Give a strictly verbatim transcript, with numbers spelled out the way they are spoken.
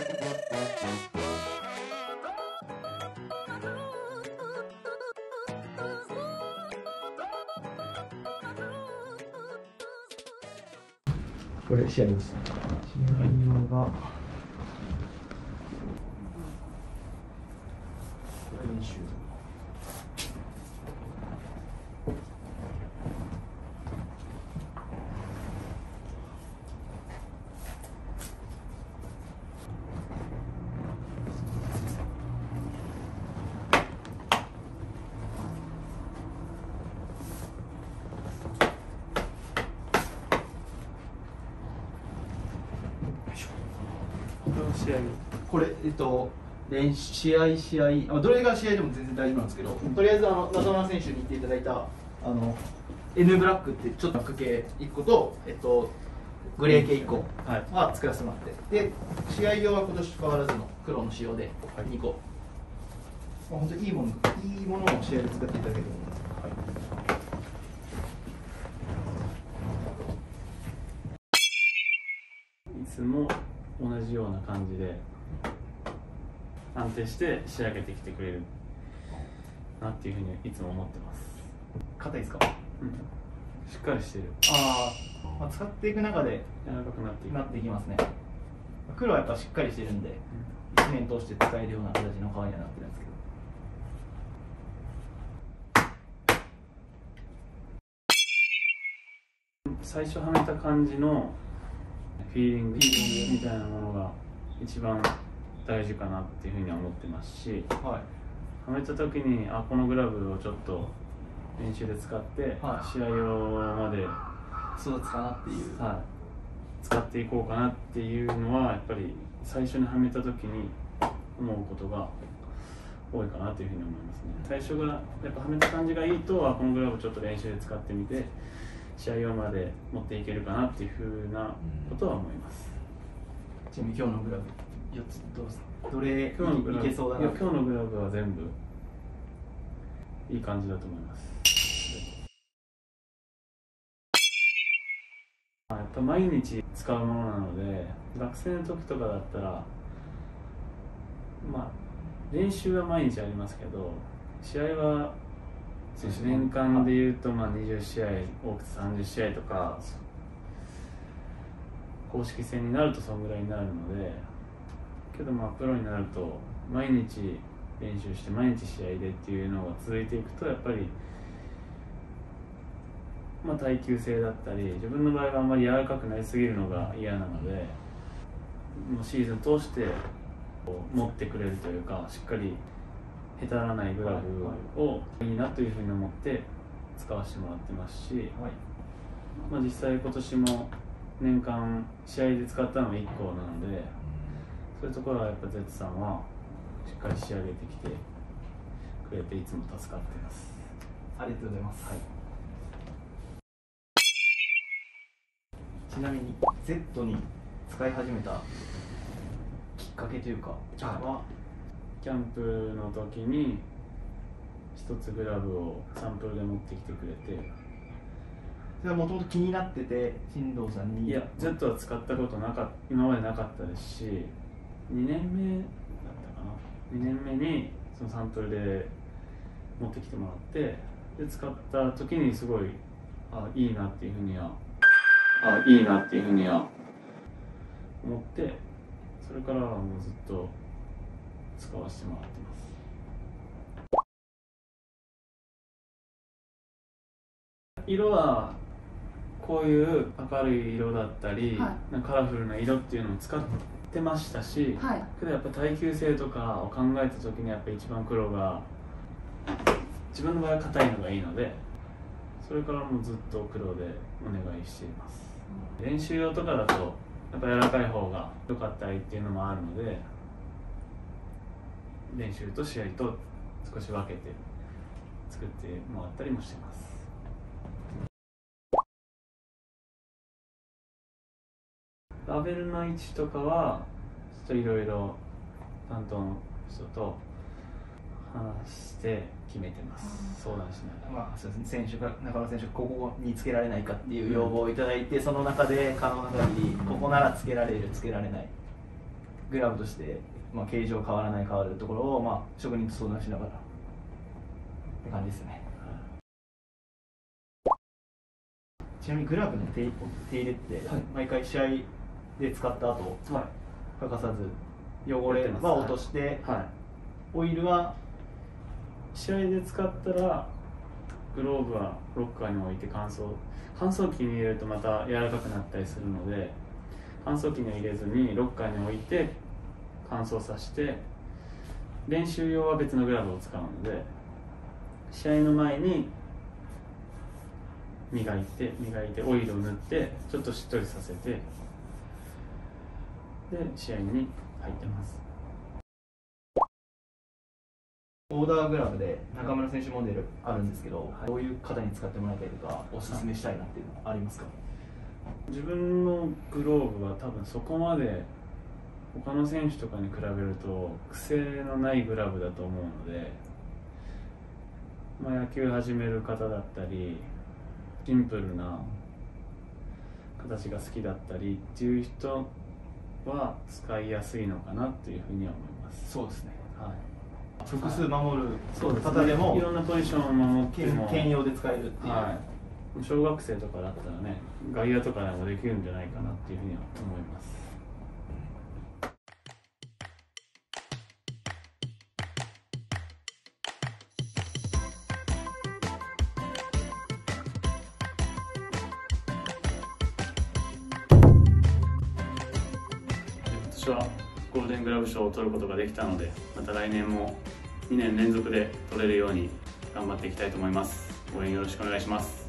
これ試合です。試合が練習。試合これ、えっと、練習試合、試合、あどれが試合でも全然大丈夫なんですけど、とりあえずあの中村選手に言っていただいたあの N ブラックってちょっと赤系いっこと、えっと、グレー系いっこは作らせてもらって、で試合用は今年変わらずの黒の仕様でにこ、まあ、本当にいいもの、いいものを試合で作っていただけると思います。 いつも同じような感じで安定して仕上げてきてくれるなっていうふうにいつも思ってます。 硬いですか？ うん、しっかりしてる。 ああ、まあ、使っていく中で柔らかくなっていくなっていきますね。黒はやっぱしっかりしてるんで、いちねん通して使えるような形の革にはなってるんですけど、最初はめた感じのフィーリングみたいなものが一番大事かなっていうふうには思ってますし、はい、はめた時にあこのグラブをちょっと練習で使って、はい、試合用まで育つかなっていう、 はい、使っていこうかなっていうのはやっぱり最初にはめた時に思うことが多いかなというふうに思いますね。最初がやっぱはめた感じがいいとあこのグラブちょっと練習で使ってみて試合用まで持っていけるかなっていうふうなことは思います。 ちなみに今日のグラブよっつどうですか？どれ今日のグラブいけそうだな？ いや今日のグラブは全部いい感じだと思います。やっぱ毎日使うものなので学生の時とかだったらまあ練習は毎日ありますけど試合は年間でいうとまあにじゅうしあい多くてさんじゅうしあいとか公式戦になるとそのぐらいになるのでけどまあプロになると毎日練習して毎日試合でっていうのが続いていくとやっぱりまあ耐久性だったり自分の場合はあんまり柔らかくなりすぎるのが嫌なのでもうシーズン通して持ってくれるというかしっかりへたらないグラブをいいなというふうに思って使わせてもらってますし、はい、まあ実際今年も年間試合で使ったのがいっこなのでそういうところはやっぱ ゼット さんはしっかり仕上げてきてくれていつも助かっています。 ありがとうございます、はい、ちなみに Z に使い始めたきっかけというかはキャンプの時に一つグラブをサンプルで持ってきてくれてそれはもともと気になってて進藤さんにいや Z は使ったことなか今までなかったですしにねんめだったかなにねんめにそのサンプルで持ってきてもらってで使った時にすごいあいいなっていうふうにはあいいなっていうふうには思ってそれからはもうずっと使わせてもらってます。色はこういう明るい色だったり、はい、カラフルな色っていうのを使ってましたし、はい、けどやっぱ耐久性とかを考えた時にやっぱ一番黒が自分の場合は硬いのがいいのでそれからもうずっと黒でお願いしています、うん、練習用とかだとやっぱ柔らかい方が良かったりっていうのもあるので練習と試合と少し分けて作ってもらったりもしてます。ラベルの位置とかはちょっといろいろ担当の人と話して決めてます。相談しながら。 まあそうですね。選手が中野選手がここにつけられないかっていう要望をいただいて、うん、その中で可能な限りここならつけられるつけられないグラブとして、まあ、形状変わらない変わるところを、まあ、職人と相談しながらって感じですね。ちなみにグラブの手手入れって、はい、毎回試合で使った後、はい、欠かさず汚れは落として、はいはい、オイルは試合で使ったらグローブはロッカーに置いて乾燥乾燥機に入れるとまた柔らかくなったりするので、乾燥機には入れずにロッカーに置いて乾燥させて、練習用は別のグラブを使うので、試合の前に磨いて磨いてオイルを塗ってちょっとしっとりさせて、で試合に入ってます。 オーダーグラブで中村選手モデルあるんですけど、はい、どういう方に使ってもらいたいとかおすすめしたいなっていうのはありますか？ 自分のグローブは多分そこまで他の選手とかに比べると癖のないグラブだと思うので、まあ、野球始める方だったりシンプルな形が好きだったりっていう人は使いやすいのかなというふうには思います。 そうですね、 はい、 複数守る方でもいろんなポジションを守っても兼用で使えるっていう、 はい、小学生とかだったらね、外野とかでもできるんじゃないかなっていうふうには思います。今年はゴールデングラブ賞を取ることができたので、また来年もにねん連続で取れるように頑張っていきたいと思います。応援よろしくお願いします。